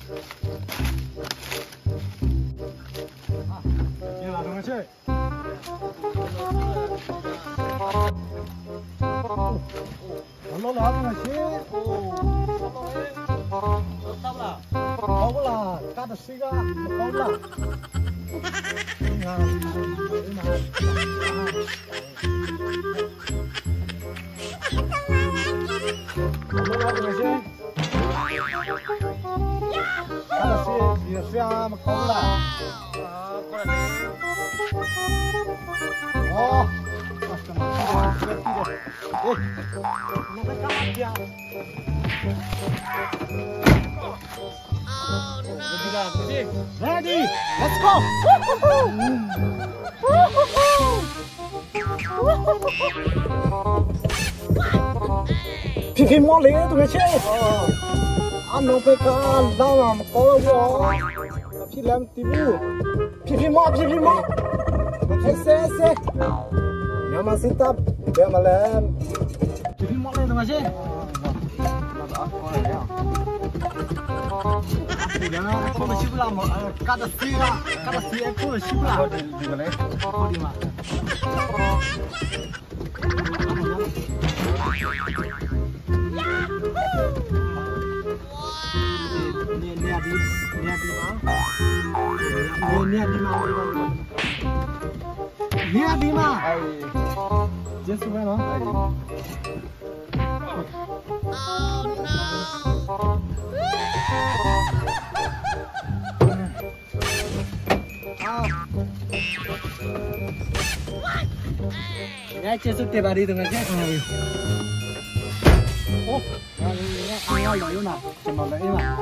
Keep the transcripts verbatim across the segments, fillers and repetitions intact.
Ini lah dengan cik. Allah lah dengan cik. Tahu lah. Tahu lah, kata siga, tahu lah. Nah, Allah lah dengan cik. Kata si, dia siapa tahu lah. Oh, eh, nak kalah dia. Ready, let's go. Phi phi mua lấy tụi cái chơi. Ăn nó phải cả đau làm có đâu. Phi làm tibu. Phi phi mua, phi phi mua. Ese ese. Nhà mà xin tập, để mà làm. Phi phi mua lấy tụi cái chơi. Jangan kau masih belum kata sira kata sira aku masih belum di mana? Kau di mana? Ni ni adi ni adi mana? Ni ni adi mana? Ni adi mana? Just mana? Oh no! Nghe chưa xuất tiền bà đi từng ngày chết này. Ô, anh anh lấy nào, chừng mà lấy mà.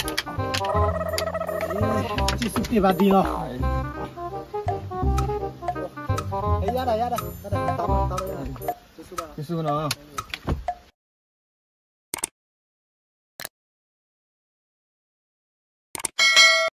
Chỉ xuất tiền bà đi rồi. Ấy ra đây, ra đây, ra đây, tao tao đây này. Cái số nào?